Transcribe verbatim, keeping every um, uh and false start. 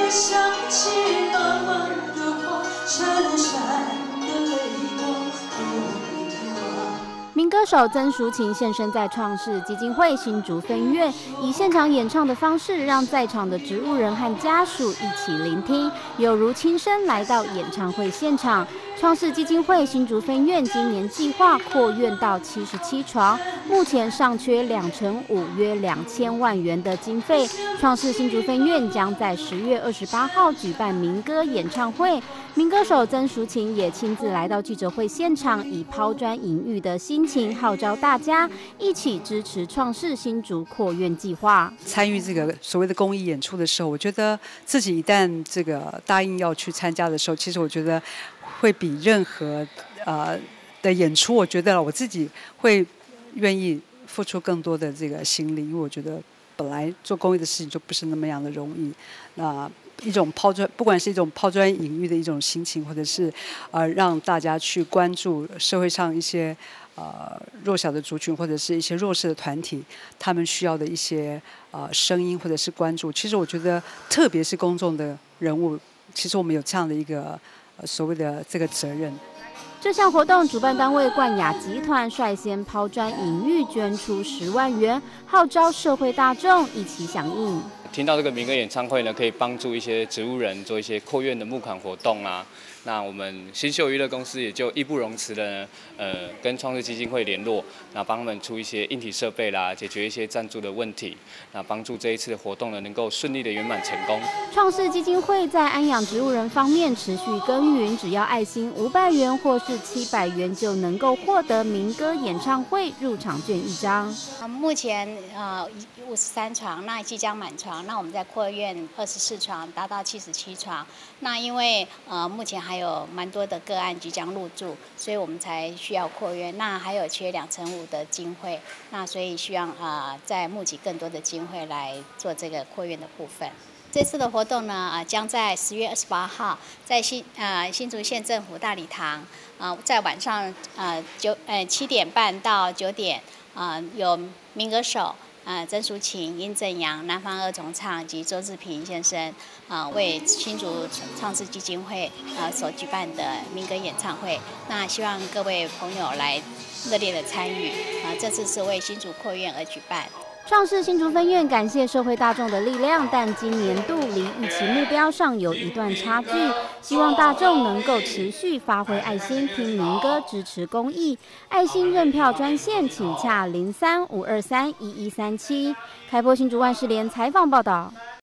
会想起妈妈的话，衬衫的泪光不会滑。 民歌手曾淑琴现身在创世基金会新竹分院，以现场演唱的方式，让在场的植物人和家属一起聆听，有如亲身来到演唱会现场。创世基金会新竹分院今年计划扩院到七十七床，目前尚缺两成五，约两千万元的经费。创世新竹分院将在十月二十八号举办民歌演唱会，民歌手曾淑琴也亲自来到记者会现场，以抛砖引玉的心情号召大家一起支持创世新竹扩院计划。 参与这个所谓的公益演出的时候，我觉得自己一旦这个答应要去参加的时候，其实我觉得会比任何呃的演出，我觉得我自己会愿意付出更多的这个心力，因为我觉得本来做公益的事情就不是那么样的容易。那一种抛砖，不管是一种抛砖引玉的一种心情，或者是呃让大家去关注社会上一些呃弱小的族群，或者是一些弱势的团体，他们需要的一些呃声音或者是关注。其实我觉得，特别是公众的人物，其实我们有这样的一个呃所谓的这个责任。 这项活动主办单位冠雅集团率先抛砖引玉，捐出十万元，号召社会大众一起响应。 听到这个民歌演唱会呢，可以帮助一些植物人做一些扩院的募款活动啊。那我们新秀娱乐公司也就义不容辞的呢，呃，跟创世基金会联络，那帮他们出一些硬体设备啦，解决一些赞助的问题，那帮助这一次的活动呢能够顺利的圆满成功。 创世基金会在安养植物人方面持续耕耘，只要爱心五百元或是七百元就能够获得民歌演唱会入场券一张。 目前呃五十三床，那即将满床，那我们在扩院二十四床，达到七十七床。那因为呃目前还有蛮多的个案即将入住，所以我们才需要扩院。那还有缺两成五的经费，那所以希望啊、呃、再募集更多的经费来做这个扩院的部分。这次的活动呢，啊、呃、将在十月二十八号在新呃新竹县政府大礼堂，啊、呃、在晚上呃九呃七点半到九点，啊、呃、有民歌手。呃，曾淑琴、殷正阳、南方二重唱及周志平先生，啊、呃，为新竹创世基金会啊、呃、所举办的民歌演唱会，那希望各位朋友来热烈的参与，啊、呃，这次是为新竹扩院而举办。 创世新竹分院感谢社会大众的力量，但今年度离预期目标上有一段差距，希望大众能够持续发挥爱心，听民歌支持公益。爱心认票专线请洽零三五二三一一三七。开播新竹万事联采访报道。